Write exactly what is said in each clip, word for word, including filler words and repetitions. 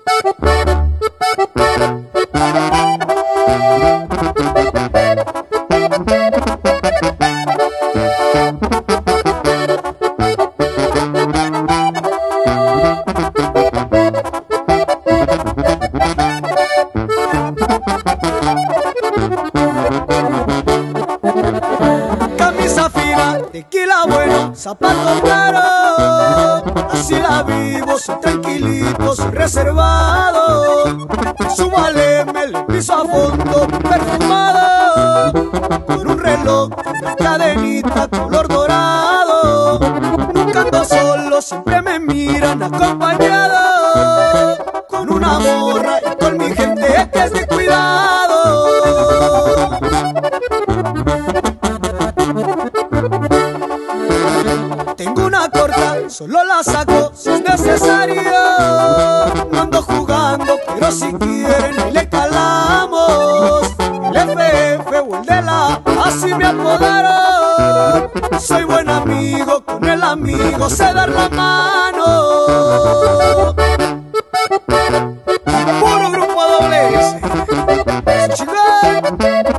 Camisa fina, tequila bueno, zapato caro. Así la vivo, soy tranquilito, soy reservado. Súbale, me le piso a fondo, perfumado. Con un reloj, una cadenita color dorado. Nunca ando solo, siempre me miran acompañado. Con una morra y con mi gente que es de cuidado. Tengo una corta, solo la saco si es necesario. No ando jugando, pero si quieren ahí le calamos. El F F o el de la A, así me apodaron. Soy buen amigo, con el amigo sé dar la mano. Puro grupo doble S. Chingón.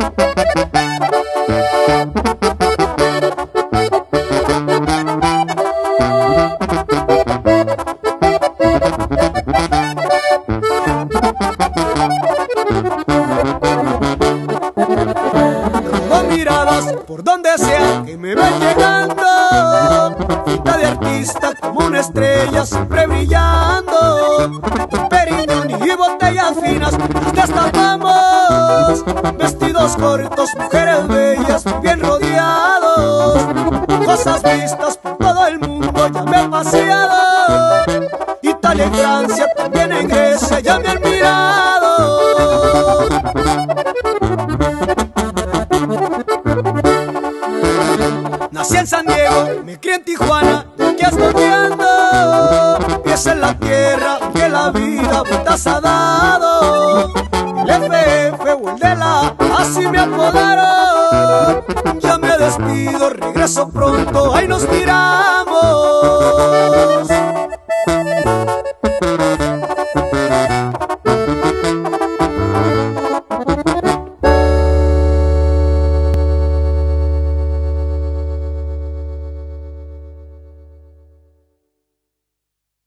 Miradas por donde sea que me ven llegando, pinta de artista como una estrella siempre brillando. Periñón y botellas finas las destapamos, vestidos cortos, mujeres bellas bien rodeados. Cosas vistas por todo el mundo ya me he paseado, Italia y Francia, también en Grecia ya me han mirado. Nací en San Diego, me crié en Tijuana, y aquí estudiando. Pies en la tierra, que la vida vueltas ha dado. El F F o el de la A, así me apodaron. Ya me despido, regreso pronto, ahí nos miramos.